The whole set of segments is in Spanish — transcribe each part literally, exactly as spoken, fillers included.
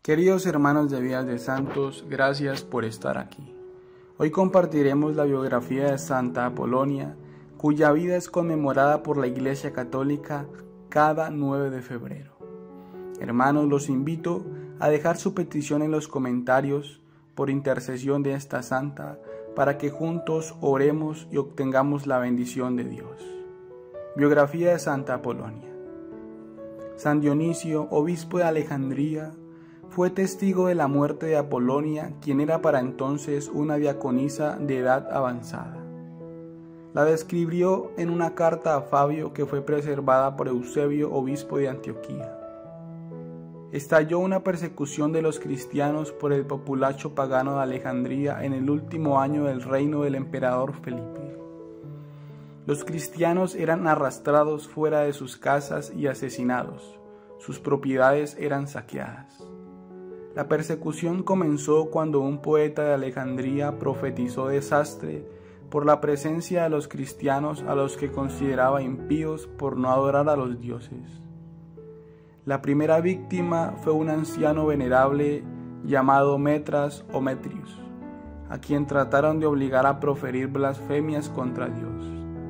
Queridos hermanos de Vidas de Santos, gracias por estar aquí. Hoy compartiremos la biografía de Santa Apolonia, cuya vida es conmemorada por la Iglesia Católica cada nueve de febrero. Hermanos, los invito a dejar su petición en los comentarios por intercesión de esta santa, para que juntos oremos y obtengamos la bendición de Dios. Biografía de Santa Apolonia. San Dionisio, obispo de Alejandría, fue testigo de la muerte de Apolonia, quien era para entonces una diaconisa de edad avanzada. La describió en una carta a Fabio que fue preservada por Eusebio, obispo de Antioquía. Estalló una persecución de los cristianos por el populacho pagano de Alejandría en el último año del reino del emperador Felipe. Los cristianos eran arrastrados fuera de sus casas y asesinados. Sus propiedades eran saqueadas. La persecución comenzó cuando un poeta de Alejandría profetizó desastre por la presencia de los cristianos a los que consideraba impíos por no adorar a los dioses. La primera víctima fue un anciano venerable llamado Metras o Metrius, a quien trataron de obligar a proferir blasfemias contra Dios.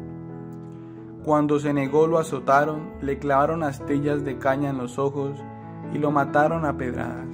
Cuando se negó, lo azotaron, le clavaron astillas de caña en los ojos y lo mataron a pedradas.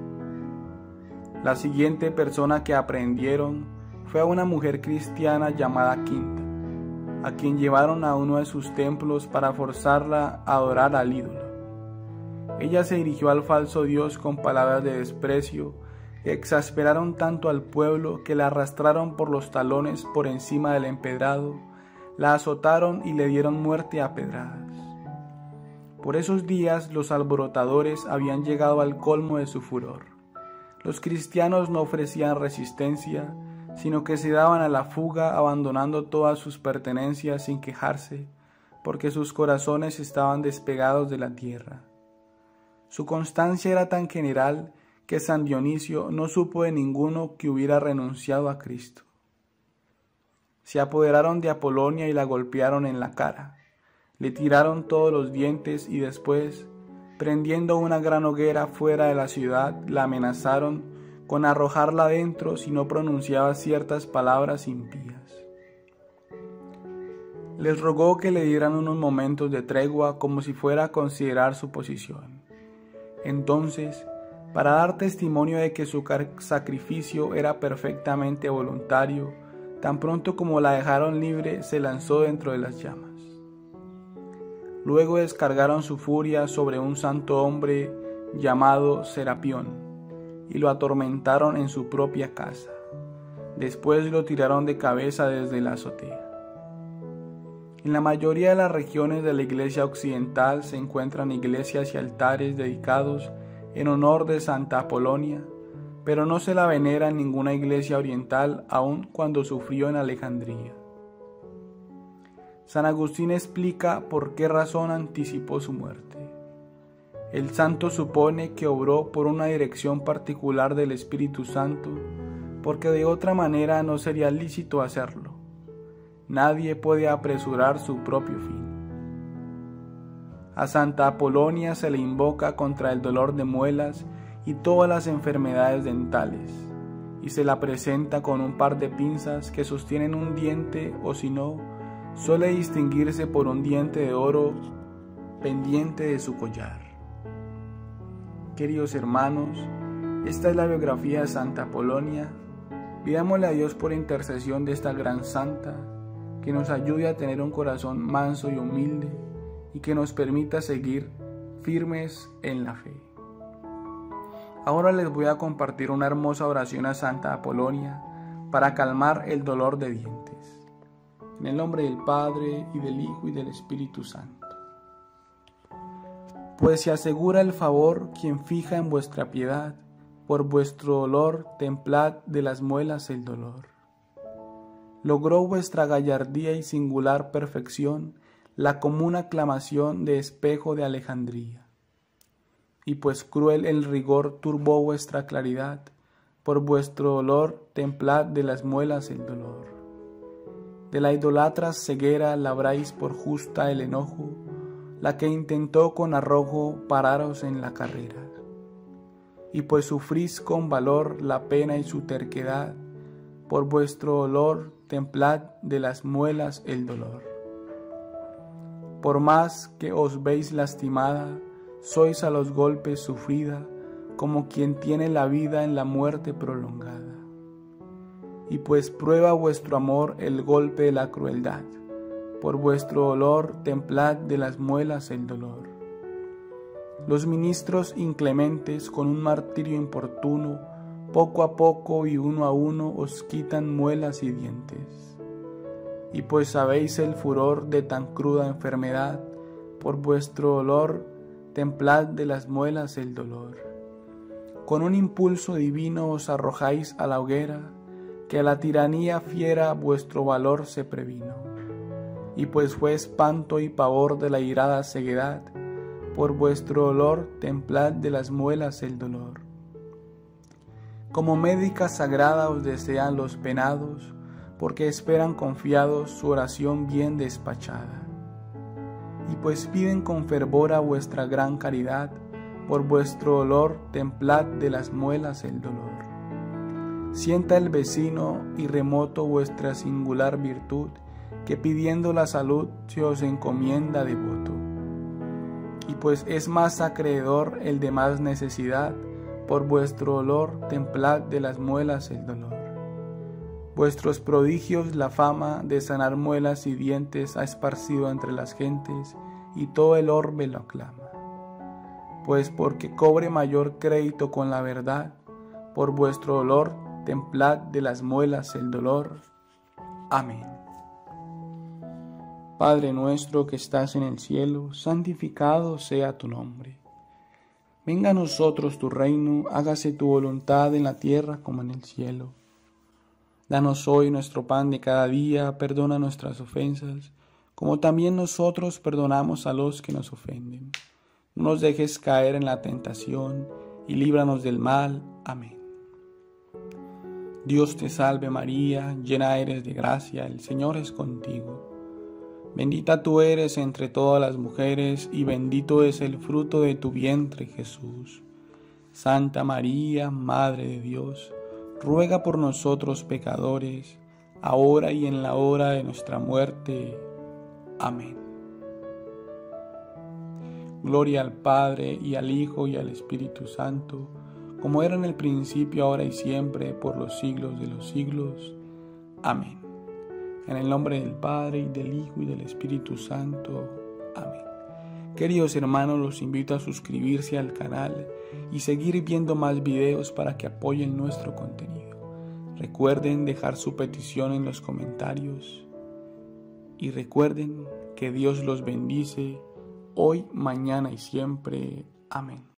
La siguiente persona que aprehendieron fue a una mujer cristiana llamada Quinta, a quien llevaron a uno de sus templos para forzarla a adorar al ídolo. Ella se dirigió al falso dios con palabras de desprecio que exasperaron tanto al pueblo que la arrastraron por los talones por encima del empedrado, la azotaron y le dieron muerte a pedradas. Por esos días los alborotadores habían llegado al colmo de su furor. Los cristianos no ofrecían resistencia, sino que se daban a la fuga abandonando todas sus pertenencias sin quejarse, porque sus corazones estaban despegados de la tierra. Su constancia era tan general que San Dionisio no supo de ninguno que hubiera renunciado a Cristo. Se apoderaron de Apolonia y la golpearon en la cara, le tiraron todos los dientes y después, prendiendo una gran hoguera fuera de la ciudad, la amenazaron con arrojarla dentro si no pronunciaba ciertas palabras impías. Les rogó que le dieran unos momentos de tregua como si fuera a considerar su posición. Entonces, para dar testimonio de que su sacrificio era perfectamente voluntario, tan pronto como la dejaron libre, se lanzó dentro de las llamas. Luego descargaron su furia sobre un santo hombre llamado Serapión y lo atormentaron en su propia casa. Después lo tiraron de cabeza desde la azotea. En la mayoría de las regiones de la Iglesia Occidental se encuentran iglesias y altares dedicados en honor de Santa Apolonia, pero no se la venera en ninguna iglesia oriental, aun cuando sufrió en Alejandría. San Agustín explica por qué razón anticipó su muerte. El santo supone que obró por una dirección particular del Espíritu Santo, porque de otra manera no sería lícito hacerlo. Nadie puede apresurar su propio fin. A Santa Apolonia se le invoca contra el dolor de muelas y todas las enfermedades dentales, y se la presenta con un par de pinzas que sostienen un diente, o si no, suele distinguirse por un diente de oro pendiente de su collar. Queridos hermanos, esta es la biografía de Santa Apolonia. Pidámosle a Dios por intercesión de esta gran santa, que nos ayude a tener un corazón manso y humilde y que nos permita seguir firmes en la fe. Ahora les voy a compartir una hermosa oración a Santa Apolonia para calmar el dolor de dientes. En el nombre del Padre, y del Hijo, y del Espíritu Santo. Pues se asegura el favor quien fija en vuestra piedad, por vuestro dolor templad de las muelas el dolor. Logró vuestra gallardía y singular perfección la común aclamación de espejo de Alejandría. Y pues cruel el rigor turbó vuestra claridad, por vuestro dolor templad de las muelas el dolor. De la idolatra ceguera labráis por justa el enojo, la que intentó con arrojo pararos en la carrera. y pues sufrís con valor la pena y su terquedad, por vuestro dolor templad de las muelas el dolor. Por más que os veis lastimada, sois a los golpes sufrida, como quien tiene la vida en la muerte prolongada. Y pues prueba vuestro amor el golpe de la crueldad, por vuestro dolor templad de las muelas el dolor. Los ministros inclementes con un martirio importuno, poco a poco y uno a uno os quitan muelas y dientes. Y pues sabéis el furor de tan cruda enfermedad, por vuestro dolor templad de las muelas el dolor. Con un impulso divino os arrojáis a la hoguera, que a la tiranía fiera vuestro valor se previno. Y pues fue espanto y pavor de la irada ceguedad, por vuestro dolor templad de las muelas el dolor. Como médica sagrada os desean los penados, porque esperan confiados su oración bien despachada. Y pues piden con fervor a vuestra gran caridad, por vuestro dolor templad de las muelas el dolor. Sienta el vecino y remoto vuestra singular virtud, que pidiendo la salud se os encomienda devoto. Y pues es más acreedor el de más necesidad, por vuestro dolor templad de las muelas el dolor. Vuestros prodigios la fama de sanar muelas y dientes ha esparcido entre las gentes, y todo el orbe lo aclama. Pues porque cobre mayor crédito con la verdad, por vuestro dolor templad de las muelas el dolor. Amén. Padre nuestro que estás en el cielo, santificado sea tu nombre. Venga a nosotros tu reino, hágase tu voluntad en la tierra como en el cielo. Danos hoy nuestro pan de cada día, perdona nuestras ofensas, como también nosotros perdonamos a los que nos ofenden. No nos dejes caer en la tentación, y líbranos del mal. Amén. Dios te salve María, llena eres de gracia, el Señor es contigo. Bendita tú eres entre todas las mujeres, y bendito es el fruto de tu vientre, Jesús. Santa María, Madre de Dios, ruega por nosotros pecadores, ahora y en la hora de nuestra muerte. Amén. Gloria al Padre, y al Hijo, y al Espíritu Santo, como era en el principio, ahora y siempre, por los siglos de los siglos. Amén. En el nombre del Padre, y del Hijo, y del Espíritu Santo. Amén. Queridos hermanos, los invito a suscribirse al canal y seguir viendo más videos para que apoyen nuestro contenido. Recuerden dejar su petición en los comentarios. Y recuerden que Dios los bendice hoy, mañana y siempre. Amén.